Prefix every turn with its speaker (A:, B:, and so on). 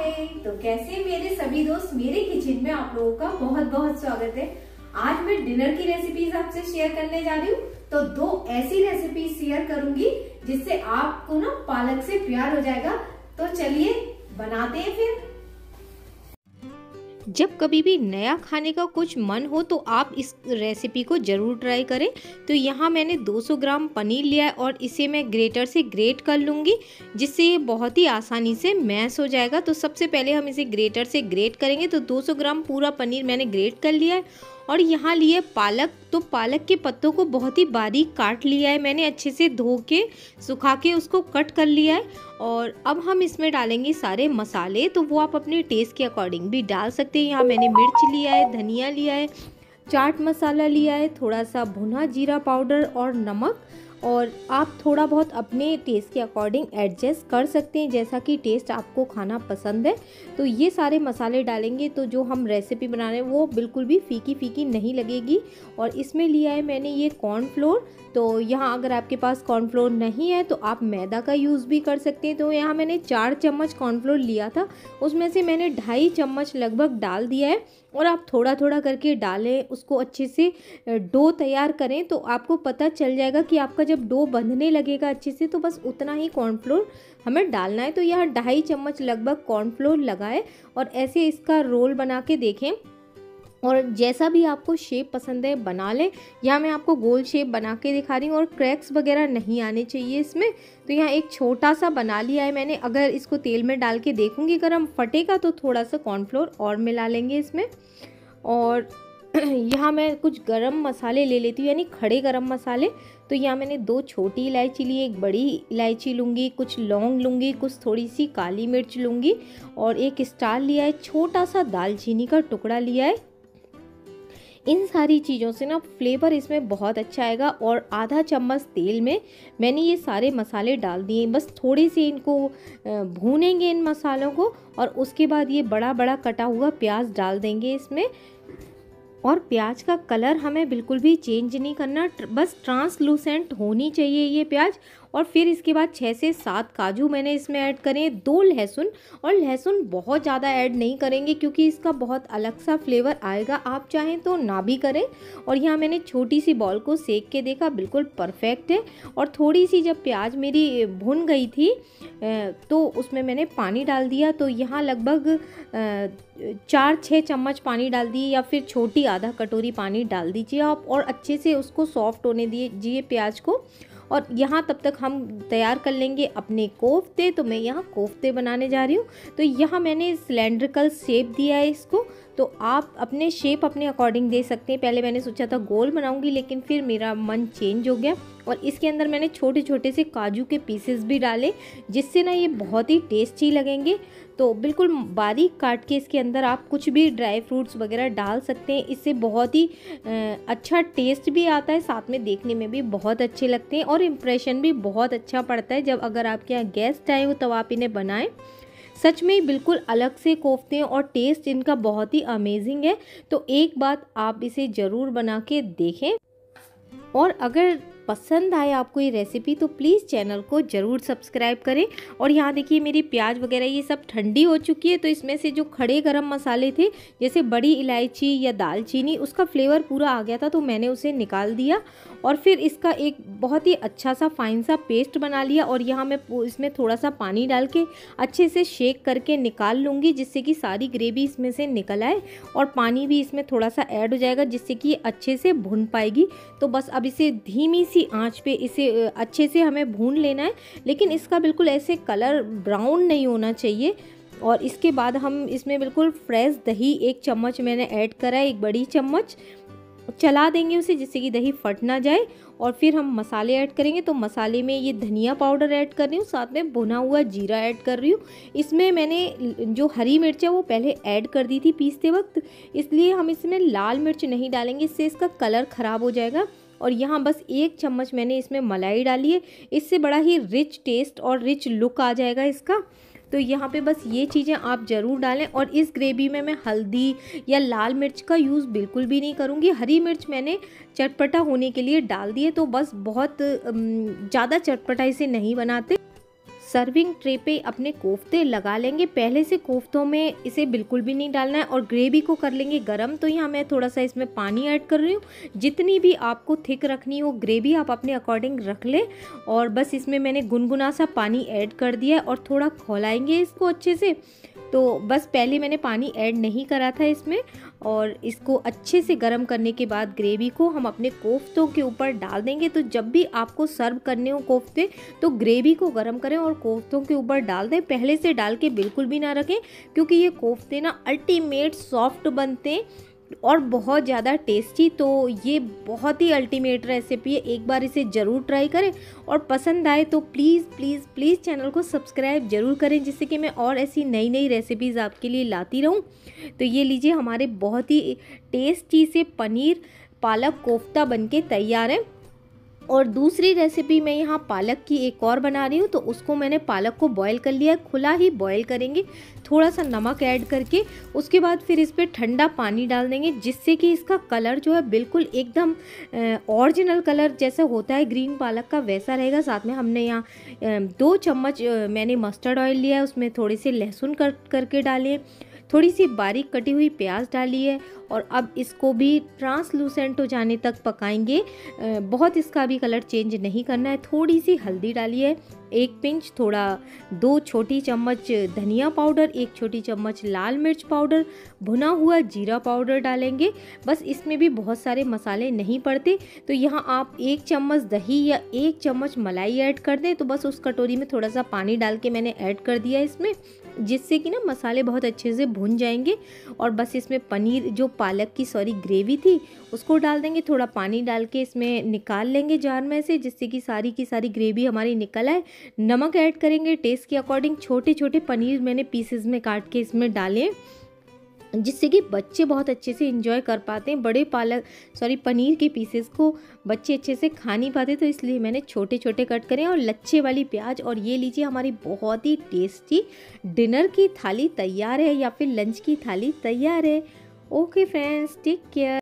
A: हाय। तो कैसे मेरे सभी दोस्त, मेरे किचन में आप लोगों का बहुत बहुत स्वागत है। आज मैं डिनर की रेसिपीज आपसे शेयर करने जा रही हूँ। तो दो ऐसी रेसिपीज शेयर करूंगी जिससे आपको ना पालक से प्यार हो जाएगा। तो चलिए बनाते हैं फिर।
B: जब कभी भी नया खाने का कुछ मन हो तो आप इस रेसिपी को ज़रूर ट्राई करें। तो यहाँ मैंने 200 ग्राम पनीर लिया है और इसे मैं ग्रेटर से ग्रेट कर लूँगी, जिससे ये बहुत ही आसानी से मैश हो जाएगा। तो सबसे पहले हम इसे ग्रेटर से ग्रेट करेंगे। तो 200 ग्राम पूरा पनीर मैंने ग्रेट कर लिया है। और यहाँ लिए पालक, तो पालक के पत्तों को बहुत ही बारीक काट लिया है मैंने, अच्छे से धो के सुखा के उसको कट कर लिया है। और अब हम इसमें डालेंगे सारे मसाले, तो वो आप अपने टेस्ट के अकॉर्डिंग भी डाल सकते हैं। यहाँ मैंने मिर्च लिया है, धनिया लिया है, चाट मसाला लिया है, थोड़ा सा भुना जीरा पाउडर और नमक। और आप थोड़ा बहुत अपने टेस्ट के अकॉर्डिंग एडजस्ट कर सकते हैं, जैसा कि टेस्ट आपको खाना पसंद है। तो ये सारे मसाले डालेंगे तो जो हम रेसिपी बना रहे हैं वो बिल्कुल भी फीकी फीकी नहीं लगेगी। और इसमें लिया है मैंने ये कॉर्नफ्लोर। तो यहाँ अगर आपके पास कॉर्नफ्लोर नहीं है तो आप मैदा का यूज़ भी कर सकते हैं। तो यहाँ मैंने 4 चम्मच कॉर्नफ्लोर लिया था, उसमें से मैंने 2.5 चम्मच लगभग डाल दिया है। और आप थोड़ा थोड़ा करके डालें, उसको अच्छे से डो तैयार करें। तो आपको पता चल जाएगा कि आपका जब डो बंधने लगेगा अच्छे से, तो बस उतना ही कॉर्नफ्लोर हमें डालना है। तो यहाँ 2.5 चम्मच लगभग कॉर्नफ्लोर लगाए और ऐसे इसका रोल बना के देखें। और जैसा भी आपको शेप पसंद है बना लें। यहाँ मैं आपको गोल शेप बना के दिखा रही हूँ और क्रैक्स वगैरह नहीं आने चाहिए इसमें। तो यहाँ एक छोटा सा बना लिया है मैंने। अगर इसको तेल में डाल के देखूँगी अगर हम फटेगा तो थोड़ा सा कॉर्नफ्लोर और मिला लेंगे इसमें। और यहाँ मैं कुछ गरम मसाले ले लेती हूँ, यानी खड़े गरम मसाले। तो यहाँ मैंने 2 छोटी इलायची ली, 1 बड़ी इलायची लूँगी, कुछ लौंग लूँगी, कुछ थोड़ी सी काली मिर्च लूँगी और 1 स्टार लिया है, छोटा सा दालचीनी का टुकड़ा लिया है। इन सारी चीज़ों से ना फ्लेवर इसमें बहुत अच्छा आएगा। और आधा चम्मच तेल में मैंने ये सारे मसाले डाल दिए। बस थोड़ी सी इनको भूनेंगे इन मसालों को, और उसके बाद ये बड़ा बड़ा कटा हुआ प्याज डाल देंगे इसमें। और प्याज का कलर हमें बिल्कुल भी चेंज नहीं करना, बस ट्रांसलूसेंट होनी चाहिए ये प्याज। और फिर इसके बाद 6 से 7 काजू मैंने इसमें ऐड करें, 2 लहसुन। और लहसुन बहुत ज़्यादा ऐड नहीं करेंगे क्योंकि इसका बहुत अलग सा फ्लेवर आएगा, आप चाहें तो ना भी करें। और यहाँ मैंने छोटी सी बॉल को सेक के देखा, बिल्कुल परफेक्ट है। और थोड़ी सी जब प्याज मेरी भुन गई थी तो उसमें मैंने पानी डाल दिया। तो यहाँ लगभग 4-6 चम्मच पानी डाल दिए, या फिर छोटी आधा कटोरी पानी डाल दीजिए आप। और अच्छे से उसको सॉफ्ट होने दीजिए प्याज को। और यहाँ तब तक हम तैयार कर लेंगे अपने कोफ्ते। तो मैं यहाँ कोफ्ते बनाने जा रही हूँ। तो यहाँ मैंने सिलेंड्रिकल शेप दिया है इसको। तो आप अपने शेप अपने अकॉर्डिंग दे सकते हैं। पहले मैंने सोचा था गोल बनाऊंगी, लेकिन फिर मेरा मन चेंज हो गया। और इसके अंदर मैंने छोटे छोटे से काजू के पीसेस भी डाले, जिससे ना ये बहुत ही टेस्टी लगेंगे। तो बिल्कुल बारीक काट के इसके अंदर आप कुछ भी ड्राई फ्रूट्स वगैरह डाल सकते हैं। इससे बहुत ही अच्छा टेस्ट भी आता है, साथ में देखने में भी बहुत अच्छे लगते हैं और इम्प्रेशन भी बहुत अच्छा पड़ता है। जब अगर आपके यहाँ गेस्ट आए हो तब आप इन्हें बनाएं। सच में बिल्कुल अलग से कोफ्ते हैं और टेस्ट इनका बहुत ही अमेजिंग है। तो एक बात आप इसे ज़रूर बना के देखें। और अगर पसंद आए आपको ये रेसिपी तो प्लीज़ चैनल को ज़रूर सब्सक्राइब करें। और यहाँ देखिए मेरी प्याज वगैरह ये सब ठंडी हो चुकी है। तो इसमें से जो खड़े गरम मसाले थे, जैसे बड़ी इलायची या दालचीनी, उसका फ्लेवर पूरा आ गया था, तो मैंने उसे निकाल दिया। और फिर इसका एक बहुत ही अच्छा सा फाइन सा पेस्ट बना लिया। और यहाँ मैं इसमें थोड़ा सा पानी डाल के अच्छे से शेक करके निकाल लूँगी, जिससे कि सारी ग्रेवी इसमें से निकल आए। और पानी भी इसमें थोड़ा सा ऐड हो जाएगा, जिससे कि अच्छे से भुन पाएगी। तो बस अब इसे धीमी सी आंच पे इसे अच्छे से हमें भून लेना है, लेकिन इसका बिल्कुल ऐसे कलर ब्राउन नहीं होना चाहिए। और इसके बाद हम इसमें बिल्कुल फ्रेश दही 1 चम्मच मैंने ऐड करा है, 1 बड़ी चम्मच। चला देंगे उसे, जिससे कि दही फट ना जाए। और फिर हम मसाले ऐड करेंगे। तो मसाले में ये धनिया पाउडर ऐड कर रही हूँ, साथ में भुना हुआ जीरा ऐड कर रही हूँ। इसमें मैंने जो हरी मिर्च है वो पहले ऐड कर दी थी पीसते वक्त, इसलिए हम इसमें लाल मिर्च नहीं डालेंगे, इससे इसका कलर ख़राब हो जाएगा। और यहाँ बस 1 चम्मच मैंने इसमें मलाई डाली है, इससे बड़ा ही रिच टेस्ट और रिच लुक आ जाएगा इसका। तो यहाँ पे बस ये चीज़ें आप ज़रूर डालें। और इस ग्रेवी में मैं हल्दी या लाल मिर्च का यूज़ बिल्कुल भी नहीं करूँगी। हरी मिर्च मैंने चटपटा होने के लिए डाल दी है, तो बस बहुत ज़्यादा चटपटा इसे नहीं बनाते। सर्विंग ट्रे पे अपने कोफ्ते लगा लेंगे। पहले से कोफ्तों में इसे बिल्कुल भी नहीं डालना है और ग्रेवी को कर लेंगे गरम। तो यहाँ मैं थोड़ा सा इसमें पानी ऐड कर रही हूँ। जितनी भी आपको थिक रखनी हो ग्रेवी आप अपने अकॉर्डिंग रख ले। और बस इसमें मैंने गुनगुना सा पानी ऐड कर दिया है और थोड़ा खौलाएंगे इसको अच्छे से। तो बस पहले मैंने पानी ऐड नहीं करा था इसमें। और इसको अच्छे से गर्म करने के बाद ग्रेवी को हम अपने कोफ्तों के ऊपर डाल देंगे। तो जब भी आपको सर्व करने हो कोफ्ते तो ग्रेवी को गर्म करें और कोफ्तों के ऊपर डाल दें। पहले से डाल के बिल्कुल भी ना रखें, क्योंकि ये कोफ्ते ना अल्टीमेट सॉफ्ट बनते हैं और बहुत ज़्यादा टेस्टी। तो ये बहुत ही अल्टीमेट रेसिपी है, एक बार इसे ज़रूर ट्राई करें। और पसंद आए तो प्लीज़ प्लीज़ प्लीज़ चैनल को सब्सक्राइब ज़रूर करें, जिससे कि मैं और ऐसी नई नई रेसिपीज़ आपके लिए लाती रहूं। तो ये लीजिए, हमारे बहुत ही टेस्टी से पनीर पालक कोफ्ता बनके तैयार है। और दूसरी रेसिपी मैं यहाँ पालक की एक और बना रही हूँ। तो उसको मैंने पालक को बॉईल कर लिया है, खुला ही बॉईल करेंगे, थोड़ा सा नमक ऐड करके। उसके बाद फिर इस पर ठंडा पानी डाल देंगे, जिससे कि इसका कलर जो है बिल्कुल एकदम ओरिजिनल कलर जैसा होता है ग्रीन पालक का, वैसा रहेगा। साथ में हमने यहाँ 2 चम्मच मैंने मस्टर्ड ऑयल लिया है, उसमें थोड़े से लहसुन कट करके डालिए, थोड़ी सी बारीक कटी हुई प्याज डाली है। और अब इसको भी ट्रांसलूसेंट हो जाने तक पकाएंगे, बहुत इसका भी कलर चेंज नहीं करना है। थोड़ी सी हल्दी डाली है, 1 पिंच, थोड़ा 2 छोटी चम्मच धनिया पाउडर, 1 छोटी चम्मच लाल मिर्च पाउडर, भुना हुआ जीरा पाउडर डालेंगे। बस इसमें भी बहुत सारे मसाले नहीं पड़ते। तो यहाँ आप 1 चम्मच दही या 1 चम्मच मलाई ऐड कर दें। तो बस उस कटोरी में थोड़ा सा पानी डाल के मैंने ऐड कर दिया इसमें, जिससे कि ना मसाले बहुत अच्छे से भुन जाएंगे। और बस इसमें पनीर जो पालक की ग्रेवी थी उसको डाल देंगे। थोड़ा पानी डाल के इसमें निकाल लेंगे जार में से, जिससे कि सारी की सारी ग्रेवी हमारी निकल आए। नमक ऐड करेंगे टेस्ट के अकॉर्डिंग। छोटे छोटे पनीर मैंने पीसेस में काट के इसमें डाले, जिससे कि बच्चे बहुत अच्छे से एंजॉय कर पाते हैं। बड़े पनीर के पीसेस को बच्चे अच्छे से खा नहीं पाते, तो इसलिए मैंने छोटे छोटे कट करें। और लच्छे वाली प्याज। और ये लीजिए, हमारी बहुत ही टेस्टी डिनर की थाली तैयार है, या फिर लंच की थाली तैयार है। Okay friends, take care.